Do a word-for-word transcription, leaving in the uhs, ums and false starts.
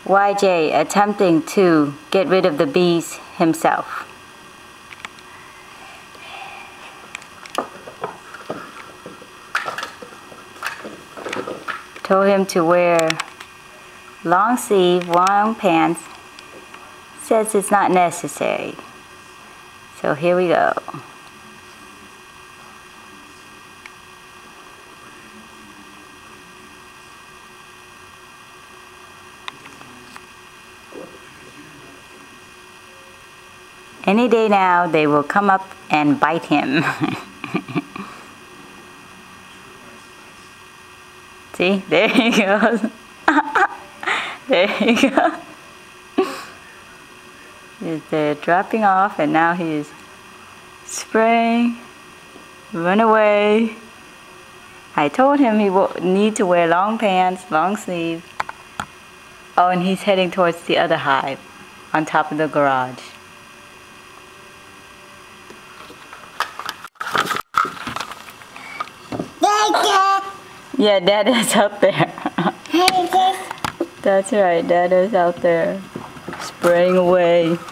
Y J attempting to get rid of the bees himself. Told him to wear long sleeve, long pants. Says it's not necessary. So here we go. Any day now, they will come up and bite him. See, there he goes. There he goes. They're dropping off, and now he is spraying. Run away. I told him he will need to wear long pants, long sleeve. Oh, and he's heading towards the other hive on top of the garage. Yeah, Dada's out there. That's right, Dada's out there spraying away.